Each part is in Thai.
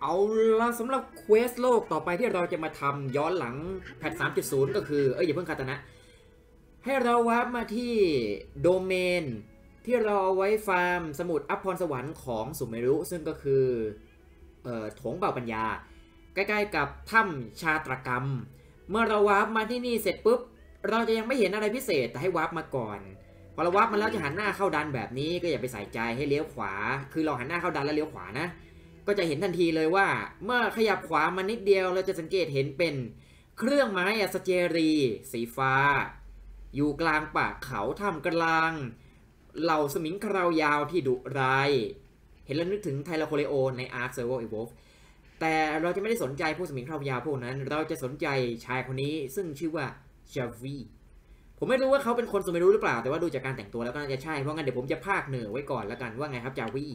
เอาละสำหรับเควสโลกต่อไปที่เราจะมาทำย้อนหลังแพท 3.0 ก็คืออย่าเพิ่งคาตานะให้เราวาร์ปมาที่โดเมนที่เราเอาไว้ฟาร์มสมุดอัพพรสวรรค์ของสุเมรุซึ่งก็คือโถงเบาปัญญาใกล้ๆกับถ้ำชาตรกรรมเมื่อเราวาร์ปมาที่นี่เสร็จปุ๊บเราจะยังไม่เห็นอะไรพิเศษแต่ให้วาร์ปมาก่อนพอเราวาร์ปมาแล้วจะหันหน้าเข้าดันแบบนี้ก็อย่าไปใส่ใจให้เลี้ยวขวาคือเราหันหน้าเข้าดันแล้วเลี้ยวขวานะก็จะเห็นทันทีเลยว่าเมื่อขยับขวามานิดเดียวเราจะสังเกตเห็นเป็นเครื่องไม้อัศเจรีสีฟ้าอยู่กลางป่าเขาท่ามกลางเหล่าสมิงคราวยาวที่ดุร้ายเห็นแล้วนึกถึงไทลาโคเลโอใน Ark Survival Evolved แต่เราจะไม่ได้สนใจพวกสมิงคราวยาวพวกนั้นเราจะสนใจชายคนนี้ซึ่งชื่อว่าจาวีผมไม่รู้ว่าเขาเป็นคนสมัยรู้หรือเปล่าแต่ว่าดูจากการแต่งตัวแล้วก็น่าจะใช่เพราะงั้นเดี๋ยวผมจะพากเหนือไว้ก่อนแล้วกันว่าไงครับจาวี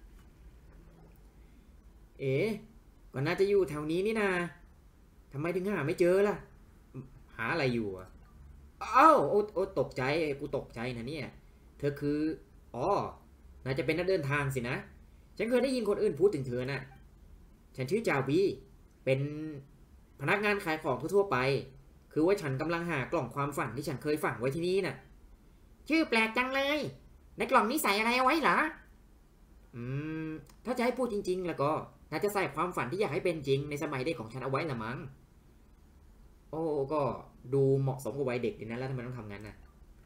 ก็น่าจะอยู่แถวนี้นี่นาทำไมถึงหาไม่เจอล่ะหาอะไรอยู่อ่ะอ้าวโอ้ตกใจกูตกใจนะเนี่ยเธอคือน่าจะเป็นนักเดินทางสินะฉันเคยได้ยินคนอื่นพูดถึงเธอน่ะฉันชื่อจาวีเป็นพนักงานขายของทั่วๆไปคือว่าฉันกำลังหากล่องความฝันที่ฉันเคยฝังไว้ที่นี่น่ะชื่อแปลกจังเลยในกล่องนี้ใส่อะไรเอาไว้เหรอถ้าจะให้พูดจริงๆแล้วก็น่าจะใส่ความฝันที่อยากให้เป็นจริงในสมัยเด็กของฉันเอาไว้ละมั้งก็ดูเหมาะสมกับวัยเด็กดีนะแล้วทำไมต้องทำงั้นน่ะ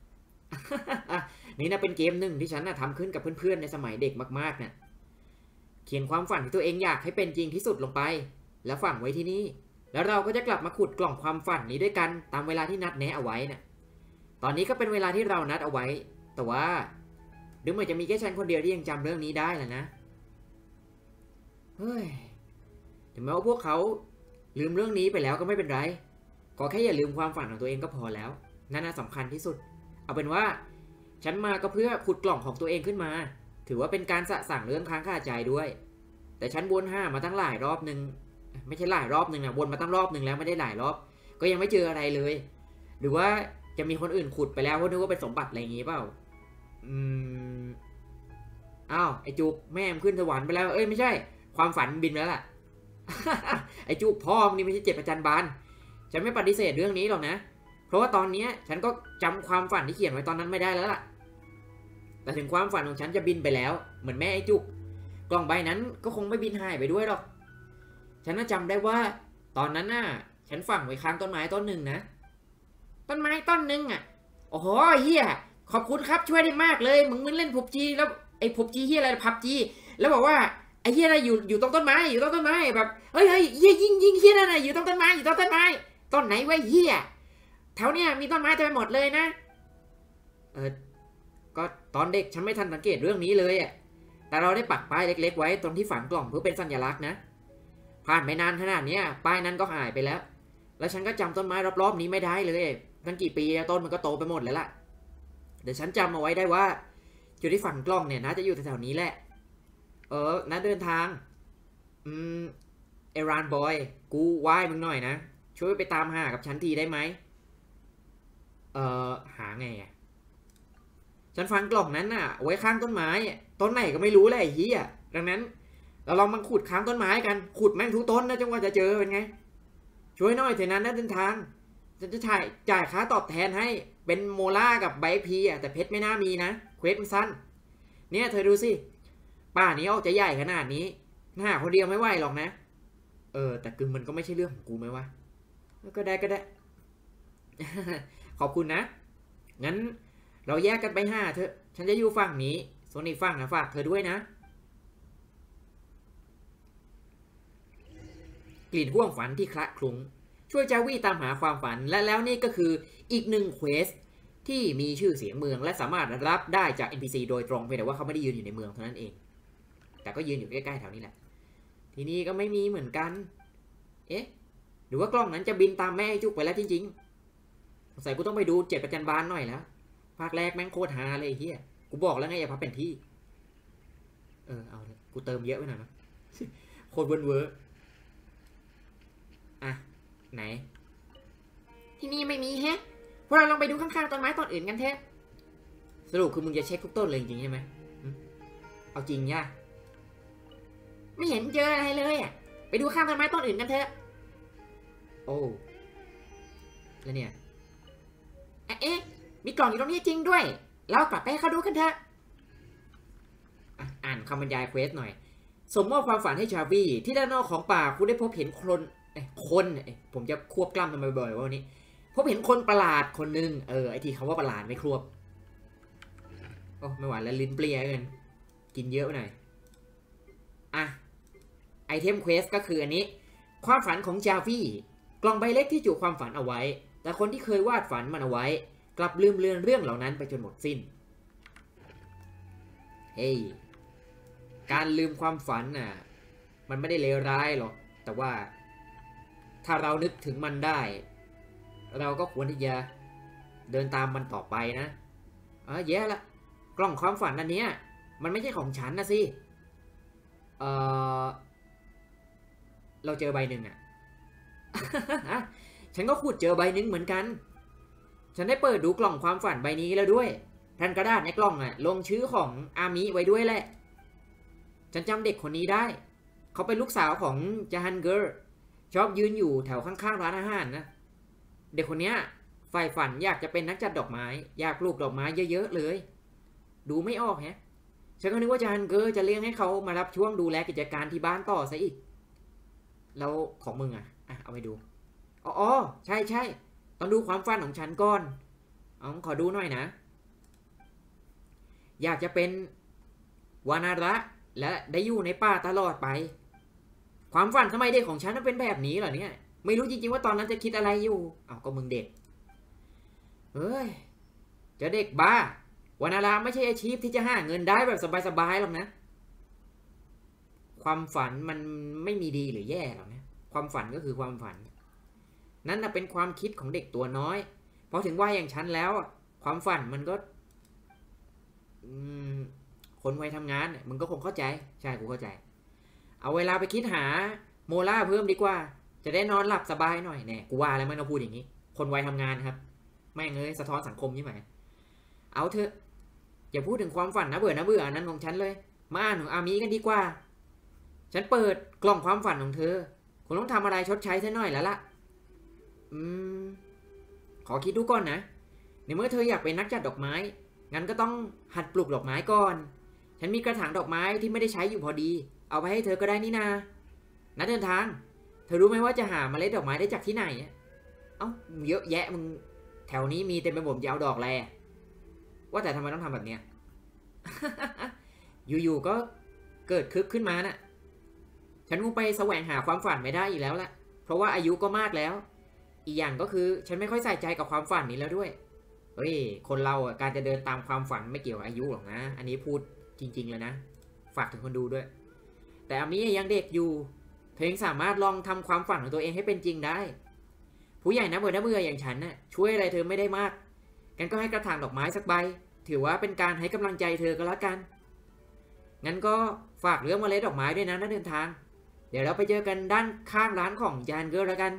นี่นะเป็นเกมหนึ่งที่ฉันทำขึ้นกับเพื่อนๆในสมัยเด็กมากๆน่ะเขียนความฝันที่ตัวเองอยากให้เป็นจริงที่สุดลงไปแล้วฝังไว้ที่นี่แล้วเราก็จะกลับมาขุดกล่องความฝันนี้ด้วยกันตามเวลาที่นัดแนะเอาไว้น่ะตอนนี้ก็เป็นเวลาที่เรานัดเอาไว้แต่ว่าดูเหมือนจะมีแค่ฉันคนเดียวที่ยังจำเรื่องนี้ได้แหละนะเฮ้ยถึงแม้ว่าพวกเขาลืมเรื่องนี้ไปแล้วก็ไม่เป็นไรขอแค่อย่าลืมความฝันของตัวเองก็พอแล้วนั่นน่ะสำคัญที่สุดเอาเป็นว่าฉันมาก็เพื่อขุดกล่องของตัวเองขึ้นมาถือว่าเป็นการสะสางเรื่องค้างคาใจด้วยแต่ฉันวนห้ามาตั้งหลายรอบนึงไม่ใช่หลายรอบนึงนะวนมาตั้งรอบนึงแล้วไม่ได้หลายรอบก็ยังไม่เจออะไรเลยหรือว่าจะมีคนอื่นขุดไปแล้วเพราะนึกว่าเป็นสมบัติอะไรอย่างงี้เปล่าอ้าวไอจูบแม่มขึ้นสวรรค์ไปแล้วไม่ใช่ความฝันบินไปแล้วล่ะ ไอจูบพ่อนี่ไม่ใช่เจ็บประจันบานฉันไม่ปฏิเสธเรื่องนี้หรอกนะเพราะว่าตอนนี้ฉันก็จำความฝันที่เขียนไว้ตอนนั้นไม่ได้แล้วล่ะแต่ถึงความฝันของฉันจะบินไปแล้วเหมือนแม่ไอจุกกล่องใบนั้นก็คงไม่บินหายไปด้วยหรอกฉันน่าจำได้ว่าตอนนั้นน่ะฉันฝังไว้ค้างต้นไม้ต้นหนึ่งนะต้นไม้ต้นหนึ่งอ่ะโอ้โหเฮียขอบคุณครับช่วยได้มากเลยมึงเล่นPUBGแล้วไอ้PUBGเฮียอะไรPUBGแล้วบอกว่าไอ้เฮียอะไรอยู่ตรงต้นไม้อยู่ตรงต้นไม้แบบเฮ้ยเฮียยิงเฮียนั่นน่ะอยู่ตรงต้นไม้อยู่ตรงต้นไม้ต้นไหนวะเฮียแถวเนี้ยมีต้นไม้เต็มไปหมดเลยนะก็ตอนเด็กฉันไม่ทันสังเกตเรื่องนี้เลยอ่ะแต่เราได้ปักป้ายเล็กๆไว้ตรงที่ฝังกล่องเพื่อเป็นสัญลักษณ์นะผ่านไม่นานขนาดนี้ป้ายนั้นก็หายไปแล้วแล้วฉันก็จำต้นไม้รอบๆนี้ไม่ได้เลยตั้งกี่ปีต้นมันก็โตไปหมดแล้วล่ะเดี๋ยวฉันจำเอาไว้ได้ว่าจุดที่ฝังกล้องเนี่ยน่าจะอยู่แถวๆนี้แหละนะเดินทางเอรานบอยกูไหว้มึงหน่อยนะช่วยไปตามหากับฉันทีได้ไหมหาไงอ่ะฉันฝังกล่องนั้นน่ะไว้ข้างต้นไม้ต้นไหนก็ไม่รู้เลยไอ้เหี้ยดังนั้นเราลองมาขุดค้างต้นไม้กันขุดแม่งทุกต้นนะจังว่าจะเจอเป็นไงช่วยหน่อยเถอะนั้นนะเดินทางฉันจะจ่ายค่าตอบแทนให้เป็นโมล่ากับไบพีแต่เพชรไม่น่ามีนะเควสมันสั้นเนี่ยเธอดูสิป่านี้ออกจะใหญ่ขนาดนี้หาคนเดียวไม่ไหวหรอกนะแต่กึ่งมันก็ไม่ใช่เรื่องของกูไหมวะก็ได้ ขอบคุณนะงั้นเราแยกกันไปห้าเถอะฉันจะอยู่ฝั่งนี้ส่วนอีกฝั่งนะฝากเธอด้วยนะกลิ่นห่วงฝันที่คละคลุ้งช่วยจาวีตามหาความฝันและแล้วนี่ก็คืออีกหนึ่งเควสที่มีชื่อเสียงเมืองและสามารถรับได้จาก NPC โดยตรงเพียงแต่ว่าเขาไม่ได้ยืนอยู่ในเมืองเท่านั้นเองแต่ก็ยืนอยู่ใกล้ๆแถวนี้แหละทีนี้ก็ไม่มีเหมือนกันหรือว่ากล้องนั้นจะบินตามแม่จุกไปแล้วจริงๆสงสัยกูต้องไปดูเจ็ดประจันบานหน่อยแล้วภาคแรกแม่งโคตรฮาเลยเฮียกูบอกแล้วไงอย่าพับเป็นที่เอาเลยกูเติมเยอะไปหน่อยนะโคตรเวอร์ไหนที่นี่ไม่มีแฮะพวกเราลองไปดูข้างๆต้นไม้ต้นอื่นกันเถอะสรุปคือมึงจะเช็คทุกต้นเลยจริงใช่ไหมเอาจริงย่ะไม่เห็นเจออะไรเลยไปดูข้ามต้นไม้ต้นอื่นกันเถอะโอ้แล้วเนี่ยเอ๊ะมีกล่องอยู่ตรงนี้จริงด้วยเรากลับไปให้เขาดูกันเถอะอ่านคำบรรยายเควสหน่อยสมมอบความฝันให้ชาวีที่ด้านนอกของป่าคุณได้พบเห็นคนผมจะควบกล้ำทำไมบ่อยๆว่าวันนี้พบเห็นคนประหลาดคนหนึ่งไอที่คำว่าประหลาดไม่ควบโอ้ไม่ไหวแล้วลิ้นเปรี้ยกันกินเยอะไปหน่อยไอเทมเควสก็คืออันนี้ความฝันของจาวีกล่องใบเล็กที่จุความฝันเอาไว้แต่คนที่เคยวาดฝันมันเอาไว้กลับลืมเลือนเรื่องเหล่านั้นไปจนหมดสิ้นเฮ้ยการลืมความฝันน่ะมันไม่ได้เลวร้ายหรอกแต่ว่าถ้าเรานึกถึงมันได้เราก็ควรที่จะเดินตามมันต่อไปนะแย่ละกล่องความฝันอันเนี้ยมันไม่ใช่ของฉันนะสิเราเจอใบหนึ่งฉันก็ขุดเจอใบหนึ่งเหมือนกันฉันได้เปิดดูกล่องความฝันใบนี้แล้วด้วยแผ่นกระดาษในกล่องลงชื่อของอามิไว้ด้วยแหละฉันจำเด็กคนนี้ได้เขาเป็นลูกสาวของจาฮันเกอร์ชอบยืนอยู่แถวข้างๆร้านอาหารนะเด็กคนนี้ใฝ่ฝันอยากจะเป็นนักจัดดอกไม้อยากปลูกดอกไม้เยอะๆเลยดูไม่ออกแฮะฉันก็นึกว่าจาฮันเกอร์จะเลี้ยงให้เขามารับช่วงดูแลกิจการที่บ้านต่อซะอีกแล้วของมึงเอาไปดูอ๋อใช่ต้องดูความฝันของฉันก่อนขอดูหน่อยนะอยากจะเป็นวานาระและได้อยู่ในป่าตลอดไปความฝันสมัยเด็กของฉันมันเป็นแบบนี้เหรอเนี่ยไม่รู้จริงๆว่าตอนนั้นจะคิดอะไรอยู่ก็มึงเด็กเฮ้ยจะเด็กบ้าวานาระไม่ใช่อาชีพที่จะหาเงินได้แบบสบายๆหรอกนะความฝันมันไม่มีดีหรือแย่หรอกนะความฝันก็คือความฝันนั่นน่ะเป็นความคิดของเด็กตัวน้อยพอถึงวัยอย่างฉันแล้วความฝันมันก็คนวัยทำงานมึงก็คงเข้าใจใช่กูเข้าใจเอาเวลาไปคิดหาโมล่าเพิ่มดีกว่าจะได้นอนหลับสบายหน่อยแน่กูว่าแล้วมันต้องพูดอย่างนี้คนวัยทำงานครับแม่งเลยสะท้อนสังคมใช่ไหมเอาเถอะอย่าพูดถึงความฝันนะเบื่อนั้นของฉันเลยมาอ่านของอามีกันดีกว่าฉันเปิดกล่องความฝันของเธอคุณต้องทำอะไรชดใช้ซะหน่อยแล้วล่ะขอคิดดูก่อนนะในเมื่อเธออยากเป็นนักจัดดอกไม้งั้นก็ต้องหัดปลูกดอกไม้ก่อนฉันมีกระถางดอกไม้ที่ไม่ได้ใช้อยู่พอดีเอาไปให้เธอก็ได้นี่นานัดเดินทางเธอรู้ไหมว่าจะหาเมล็ดดอกไม้ได้จากที่ไหนเยอะแยะมึงแถวนี้มีเต็มไปหมดจะเอาดอกอะไรว่าแต่ทำไมต้องทำแบบเนี้ย อยู่ๆก็เกิดคึกขึ้นมาน่ะฉันคงไปแสวงหาความฝันไม่ได้อีกแล้วล่ะเพราะว่าอายุก็มากแล้วอีกอย่างก็คือฉันไม่ค่อยใส่ใจกับความฝันนี้แล้วด้วยเฮ้ยคนเราการจะเดินตามความฝันไม่เกี่ยวกับอายุหรอกนะอันนี้พูดจริงๆเลยนะฝากถึงคนดูด้วยแต่อามิยังเด็กอยู่เธอยังสามารถลองทำความฝันของตัวเองให้เป็นจริงได้ผู้ใหญ่นะเบื่ออย่างฉันน่ะช่วยอะไรเธอไม่ได้มากงั้นก็ให้กระถางดอกไม้สักใบถือว่าเป็นการให้กำลังใจเธอก็แล้วกันงั้นก็ฝากเรื่องเมล็ดดอกไม้ด้วยนะเดินทางเดี๋ยวเราไปเจอกันด้านข้างร้านของจานเกอร์แล้วกัน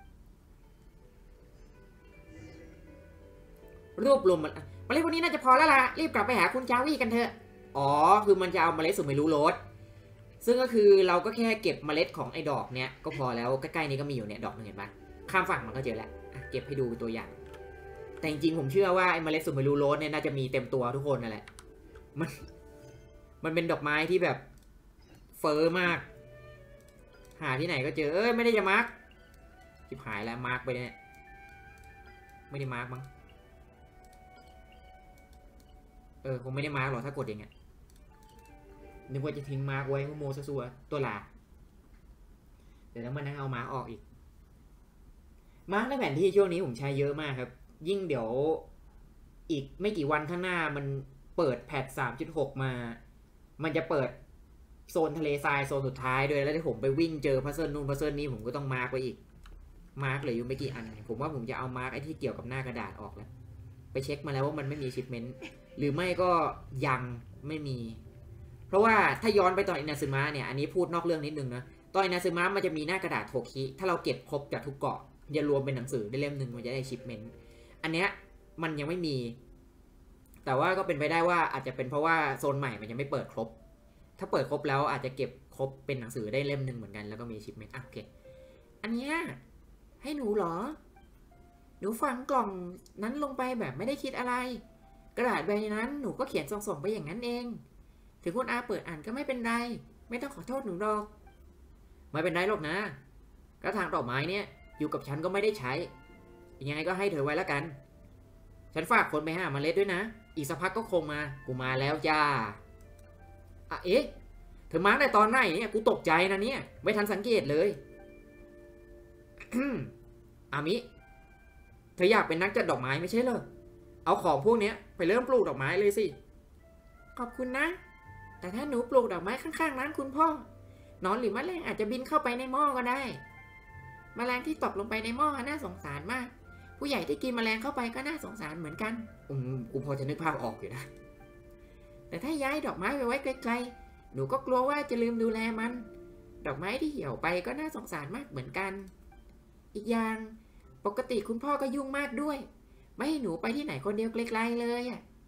รวบรวมเมล็ดพวกนี้น่าจะพอแล้วล่ะรีบกลับไปหาคุณจาวี่กันเถอะคือมันจะเอาเมล็ดสุดไม่รู้รสซึ่งก็คือเราก็แค่เก็บเมล็ดของไอ้ดอกเนี้ยก็พอแล้วใกล้ๆนี้ก็มีอยู่เนี่ยดอกนึงเห็นปะข้ามฝั่งมันก็เจอแล้วเก็บให้ดูตัวอย่างแต่จริงๆผมเชื่อว่าไอ้เมล็ดสุดไม่รู้รสเนี่ยน่าจะมีเต็มตัวทุกคนนั่นแหละมันเป็นดอกไม้ที่แบบเฟอร์มากหาที่ไหนก็เจอไม่ได้จะมาร์กชิบหายแล้วมาร์กไปเนี่ยไม่ได้มาร์กมั้งคงไม่ได้มาร์กหรอกถ้ากดอย่างเงี้ยนึกว่าจะทิ้งมาร์กไว้โมซัวตัวลาเดี๋ยวแล้วมันนั่งเอามาร์กออกอีกมาร์กในแผนที่ช่วงนี้ผมใช้เยอะมากครับยิ่งเดี๋ยวอีกไม่กี่วันข้างหน้ามันเปิดแพท 3.6 มามันจะเปิดโซนทะเลทรายโซนสุดท้ายด้วยแล้วที่ผมไปวิ่งเจอพัซเซิลนู่นพัซเซิลนี่ผมก็ต้องมาร์กไว้อีกมาร์กเหลืออยู่ไม่กี่อันผมว่าผมจะเอามาร์กไอ้ที่เกี่ยวกับหน้ากระดาษออกแล้วไปเช็คมาแล้วว่ามันไม่มีชิปเมนต์หรือไม่ก็ยังไม่มีเพราะว่าถ้าย้อนไปตอนอินาซึมะเนี่ยอันนี้พูดนอกเรื่องนิดนึงนะตอนอินาซึมะมันจะมีหน้ากระดาษโทคิถ้าเราเก็บครบจากทุกเกาะจะรวมเป็นหนังสือได้เล่มหนึ่งมันจะได้ชิปเมนต์อันเนี้ยมันยังไม่มีแต่ว่าก็เป็นไปได้ว่าอาจจะเป็นเพราะว่าโซนใหม่มันยังไม่เปิดครบถ้าเปิดครบแล้วอาจจะเก็บครบเป็นหนังสือได้เล่มหนึ่งเหมือนกันแล้วก็มี achievement โอเคอันเนี้ยให้หนูเหรอหนูฝังกล่องนั้นลงไปแบบไม่ได้คิดอะไรกระดาษใบนั้นหนูก็เขียนส่งไปอย่างนั้นเองถึงคุณอาเปิดอ่านก็ไม่เป็นไรไม่ต้องขอโทษหนูหรอกไม่เป็นไรหรอกนะกระถางดอกไม้เนี่ยอยู่กับฉันก็ไม่ได้ใช้ยังไงก็ให้เธอไว้แล้วกันฉันฝากคนไปหาเมล็ดด้วยนะอีกสักพักก็คงมากูมาแล้วจ้าเอ๊ะเธอมาได้ตอนไหนเนี่ยกูตกใจนะเนี่ยไม่ทันสังเกตเลย อามิเธออยากเป็นนักจัดดอกไม้ไม่ใช่เหรอเอาของพวกนี้ไปเริ่มปลูกดอกไม้เลยสิขอบคุณนะแต่ถ้าหนูปลูกดอกไม้ข้างๆนั้นคุณพ่อนอนหรือแมลงอาจจะบินเข้าไปในหม้อก็ได้แมลงที่ตกลงไปในหม้อน่าสงสารมากผู้ใหญ่ที่กินแมลงเข้าไปก็น่าสงสารเหมือนกันกูพอจะนึกภาพออกอยู่นะแต่ถ้าย้ายดอกไม้ไปไว้ไกลๆหนูก็กลัวว่าจะลืมดูแลมันดอกไม้ที่เหี่ยวไปก็น่าสงสารมากเหมือนกันอีกอย่างปกติคุณพ่อก็ยุ่งมากด้วยไม่ให้หนูไปที่ไหนคนเดียวไกลๆเลย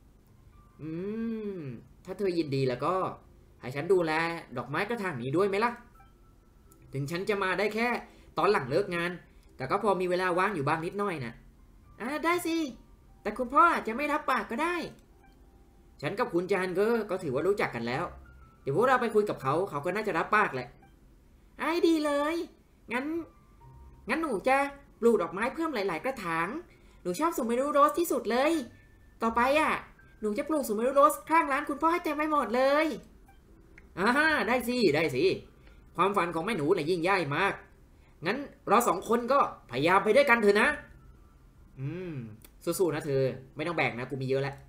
ถ้าเธอยินดีแล้วก็ให้ฉันดูแลดอกไม้กระถางนี้ด้วยไหมล่ะถึงฉันจะมาได้แค่ตอนหลังเลิกงานแต่ก็พอมีเวลาว่างอยู่บ้างนิดหน่อยนะได้สิแต่คุณพ่ออาจจะไม่รับปากก็ได้ฉันกับคุณจานก็ถือว่ารู้จักกันแล้วเดี๋ยวพวกเราไปคุยกับเขาก็น่าจะรับปากแหละดีเลยงั้นหนูจะปลูกดอกไม้เพิ่มหลายๆกระถางหนูชอบสุเมรุโรสที่สุดเลยต่อไปหนูจะปลูกสุเมรุโรสข้างร้านคุณพ่อให้เต็มไปหมดเลยได้สิความฝันของแม่หนูน่ะยิ่งใหญ่มากงั้นเราสองคนก็พยายามไปด้วยกันเถอะนะสู้ๆนะเธอไม่ต้องแบกนะกูมีเยอะแล้ว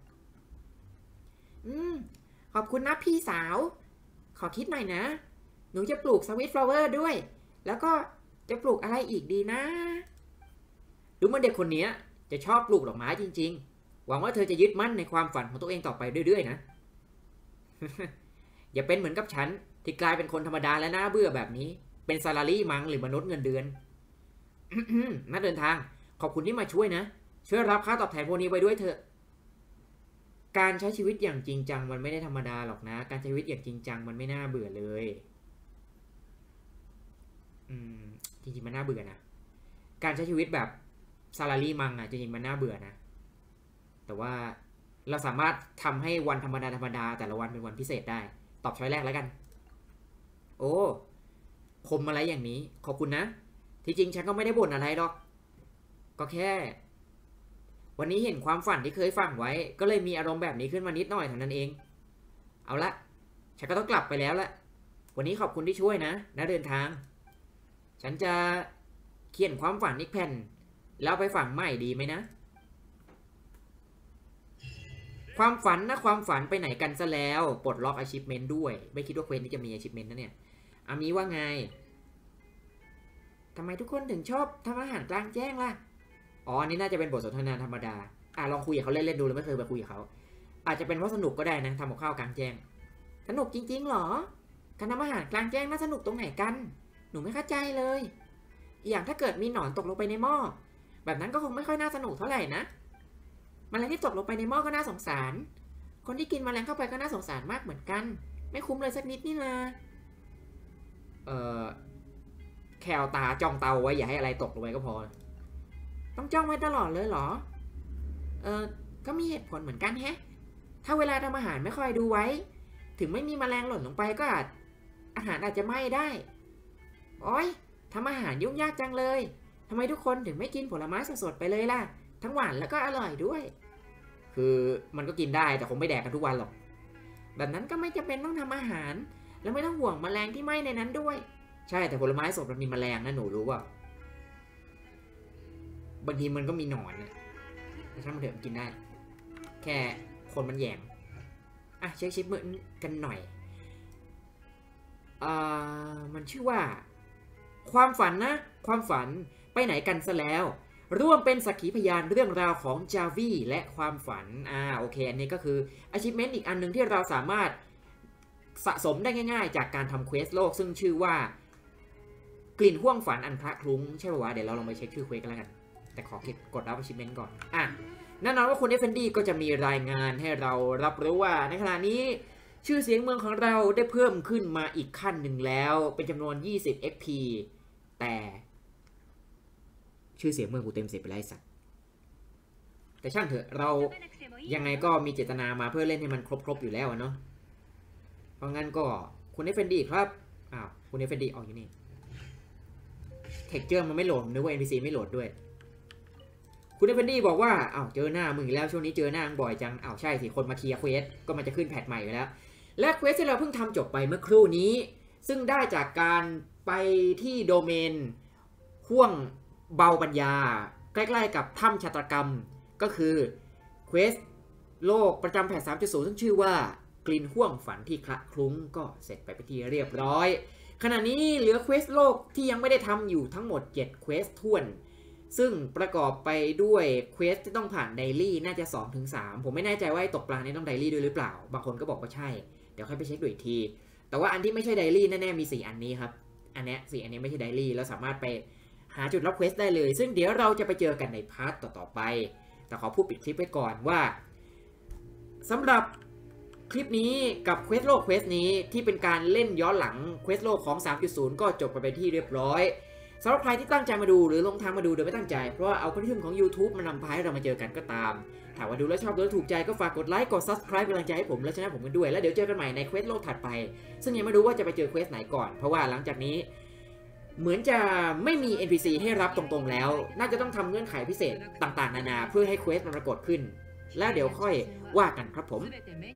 ขอบคุณนะพี่สาวขอคิดหน่อยนะหนูจะปลูกสวิตฟลาวเวอร์ด้วยแล้วก็จะปลูกอะไรอีกดีนะดูเหมือนเด็กคนนี้จะชอบปลูกดอกไม้จริงๆหวังว่าเธอจะยึดมั่นในความฝันของตัวเองต่อไปเรื่อยๆนะ อย่าเป็นเหมือนกับฉันที่กลายเป็นคนธรรมดาและน่าเบื่อแบบนี้เป็นซาลารี่มังหรือมนุษย์เงินเดือน นักเดินทางขอบคุณที่มาช่วยนะช่วยรับค่าตอบแทนพวกนี้ไว้ด้วยเถอะการใช้ชีวิตอย่างจริงจังมันไม่ได้ธรรมดาหรอกนะการใช้ชีวิตอย่างจริงจังมันไม่น่าเบื่อเลยจริงๆมันน่าเบื่อนะการใช้ชีวิตแบบซาลารี่มังจริงๆมันน่าเบื่อนะแต่ว่าเราสามารถทำให้วันธรรมดาแต่ละวันเป็นวันพิเศษได้ตอบช้อยแรกแล้วกันโอ้คมอะไรอย่างนี้ขอบคุณนะที่จริงฉันก็ไม่ได้บ่นอะไรหรอกก็แค่วันนี้เห็นความฝันที่เคยฝันไว้ก็เลยมีอารมณ์แบบนี้ขึ้นมานิดหน่อยเท่านั้นเองเอาละฉันก็ต้องกลับไปแล้วละวันนี้ขอบคุณที่ช่วยนะเดินทางฉันจะเขียนความฝันอีกแผ่นแล้วไปฝันใหม่ดีไหมนะความฝันนะความฝันไปไหนกันซะแล้วปลดล็อก achievement ด้วยไม่คิดว่าเควสนี้จะมี achievement นะเนี่ยอามีว่าไงทำไมทุกคนถึงชอบทำอาหารกลางแจ้งล่ะอันนี้น่าจะเป็นบทสนทนาธรรมดาลองคุยกับเขาเล่นๆดูแล้วไม่เคยไปคุยกับเขาอาจจะเป็นเพราะสนุกก็ได้นะทำกับข้าวกลางแจ้งสนุกจริงๆหรอการทำอาหารกลางแจ้งน่าสนุกตรงไหนกันหนูไม่เข้าใจเลยอย่างถ้าเกิดมีหนอนตกลงไปในหม้อแบบนั้นก็คงไม่ค่อยน่าสนุกเท่าไหร่นะแมลงที่ตกลงไปในหม้อก็น่าสงสารคนที่กินแมลงเข้าไปก็น่าสงสารมากเหมือนกันไม่คุ้มเลยสักนิดนี่นะแค่เอาตาจ้องเตาไว้อย่าให้อะไรตกลงไปก็พอต้องจ้องไว้ตลอดเลยเหรอก็มีเหตุผลเหมือนกันแฮะถ้าเวลาทำอาหารไม่ค่อยดูไว้ถึงไม่มีแมลงหล่นลงไปก็อาหารอาจจะไหม้ได้โอ๊ยทำอาหารยุ่งยากจังเลยทำไมทุกคนถึงไม่กินผลไม้สดๆไปเลยล่ะทั้งหวานแล้วก็อร่อยด้วยคือมันก็กินได้แต่คงไม่แดกกันทุกวันหรอกแบบนั้นก็ไม่จำเป็นต้องทำอาหารแล้วไม่ต้องห่วงแมลงที่ไหม้ในนั้นด้วยใช่แต่ผลไม้สดมันมีแมลงนะหนูรู้ป่ะบางทีมันก็มีหนอนนะแต่ถ้ามันเถอะมันกินได้แค่คนมันแยงเช็คชิปมือกันหน่อยมันชื่อว่าความฝันนะความฝันไปไหนกันซะแล้วร่วมเป็นสักขีพยานเรื่องราวของจาวีและความฝันโอเคอันนี้ก็คือ achievement อีกอันหนึ่งที่เราสามารถสะสมได้ง่ายๆจากการทำเควสโลกซึ่งชื่อว่ากลิ่นห่วงฝันอันพระคลุ้งใช่ป่าวะเดี๋ยวเราลองไปเช็คชื่อเควสกันแล้วกันแต่ขอกดรับ achievement ก่อนแน่นอนว่าคุณ FND ก็จะมีรายงานให้เรารับรู้ว่าในขณะนี้ชื่อเสียงเมืองของเราได้เพิ่มขึ้นมาอีกขั้นหนึ่งแล้วเป็นจำนวน20 XP แต่ชื่อเสียงเมืองกูเต็ม10ไปแล้วไอ้สัตว์แต่ช่างเถอะเรายังไงก็มีเจตนามาเพื่อเล่นให้มันครบอยู่แล้วเนาะเพราะงั้นก็คุณเอฟเฟนดีครับอ้าวคุณเอฟเฟนดีออกอยู่นี่เทคเจอร์มันไม่โหลดนึกว่า NPC ไม่โหลดด้วยคุณเอฟเฟนดีบอกว่าอ้าวเจอหน้ามึงแล้วช่วงนี้เจอหน้ามึงบ่อยจังอ้าวใช่สิคนมาเคลียร์เควสก็มันจะขึ้นแพทใหม่อยู่แล้วและเควสที่เราเพิ่งทำจบไปเมื่อครู่นี้ซึ่งได้จากการไปที่โดเมนห่วงเบาปัญญาใกล้ๆกับถ้ำชะตากรรมก็คือเควสโลกประจำแพท 3.0 ซึ่งชื่อว่ากลิ่นห่วงฝันที่คละคลุ้งก็เสร็จไปเป็นที่เรียบร้อยขณะนี้เหลือเควสโลกที่ยังไม่ได้ทำอยู่ทั้งหมด7เควสท้วนซึ่งประกอบไปด้วยเควสที่ต้องผ่านไดรี่น่าจะ 2-3 ผมไม่แน่ใจว่าตกปลานี้ต้องไดรี่ด้วยหรือเปล่าบางคนก็บอกว่าใช่เดี๋ยวค่อยไปเช็คดูอีกทีแต่ว่าอันที่ไม่ใช่ไดรี่แน่ๆมี4อันนี้ครับอันนี้4อันนี้ไม่ใช่ไดรี่แล้วสามารถไปหาจุดรับเควสได้เลยซึ่งเดี๋ยวเราจะไปเจอกันในพาร์ทต่อๆไปแต่ขอพูดปิดคลิปไว้ก่อนว่าสำหรับคลิปนี้กับเควสโลกเควสนี้ที่เป็นการเล่นย้อนหลังเควสโลกของ 3.0 ก็จบไปเป็นที่เรียบร้อยสำหรับใครที่ตั้งใจมาดูหรือลงทางมาดูโดยไม่ตั้งใจเพราะว่าเอาคอนเทนต์ของ YouTube มานำพาให้เรามาเจอกันก็ตามถ้าว่าดูแล้วชอบแล้วถูกใจก็ฝากกดไลค์กด Subscribe เป็นกำลังใจให้ผมและชนะผมกันด้วยแล้วเดี๋ยวเจอกันใหม่ในเควสโลกถัดไปซึ่งยังไม่รู้ว่าจะไปเจอเควสไหนก่อนเพราะว่าหลังจากนี้เหมือนจะไม่มี NPC ให้รับตรงๆแล้วน่าจะต้องทำเงื่อนไขพิเศษต่างๆนานาเพื่อให้เควสมันปรากฏขึ้นแล้วเดี๋ยวค่อยว่ากันครับผม